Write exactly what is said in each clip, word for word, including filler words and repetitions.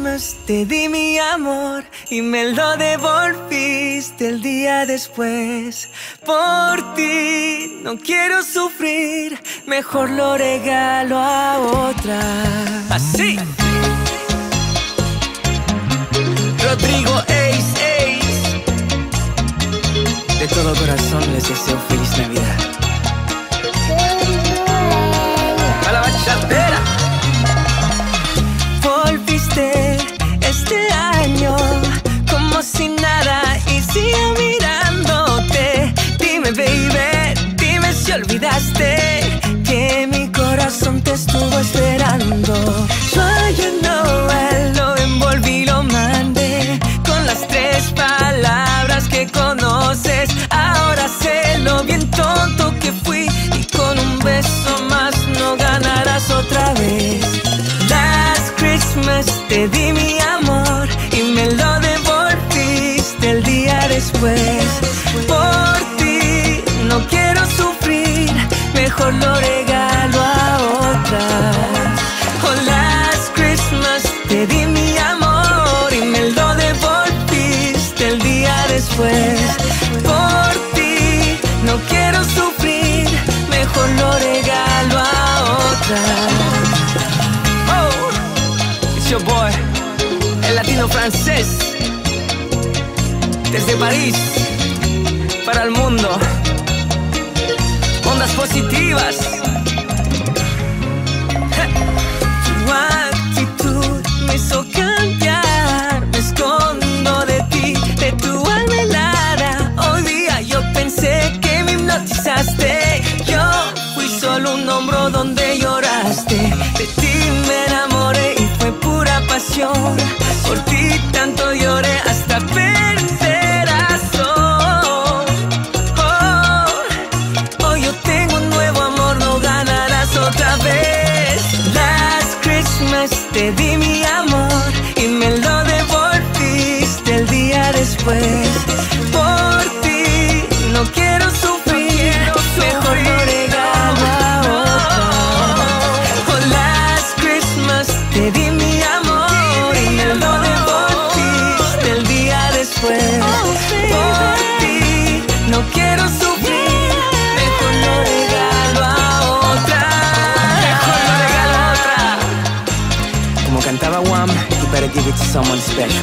Christmas te di mi amor y me lo devolviste el día después. Por ti no quiero sufrir, mejor lo regalo a otra. Así. Rodrigo Ace Ace. De todo corazón les deseo feliz Navidad. A la bachatera. Volviste este año como si nada y sigo mirándote. Dime baby, dime si olvidaste que mi corazón te estuvo esperando. Yo Noel lo envolví, lo mandé con las tres palabras que conoces. Ahora sé lo bien tonto que fui y con un beso más no ganarás otra vez. Last Christmas te di mi amor y me lo devolviste el día después. Por ti no quiero sufrir, mejor lo regalo a otra. Oh, last Christmas te di mi amor y me lo devolviste el día después. Por ti no quiero sufrir, mejor lo regalo a otra. Oh, it's your boy, el latino francés, desde París para el mundo. Ondas positivas. Tu actitud me hizo cambiar, me escondo de ti, de tu alma helada. Hoy día yo pensé que me hipnotizaste. Yo fui solo un hombro donde lloraste. De ti me enamoré y fue pura pasión. Por ti tanto lloré hasta perder razón. Oh, hoy yo tengo un nuevo amor, no ganarás otra vez. Last Christmas te di mi amor y me lo devolviste el día después. Por ti no quiero sufrir, mejor lo regalo a otra. Oh, last Christmas te di mi amor y me lo devolviste el día después. Por ti no quiero sufrir, mejor lo regalo a otra. Mejor lo regalo a otra. Como cantaba Wham, you better give it to someone special.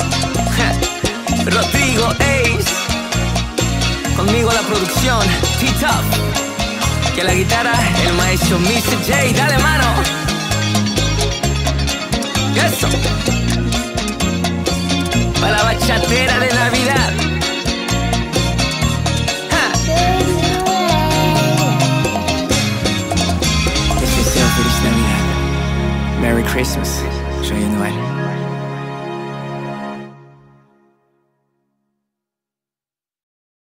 Rodrigo Ace, conmigo la producción, T-Tough, que la guitarra, el maestro mister J, dale mano. Eso. Para la bachatera de Navidad. Ja. Les deseo feliz Navidad. Merry Christmas. Yo Noel.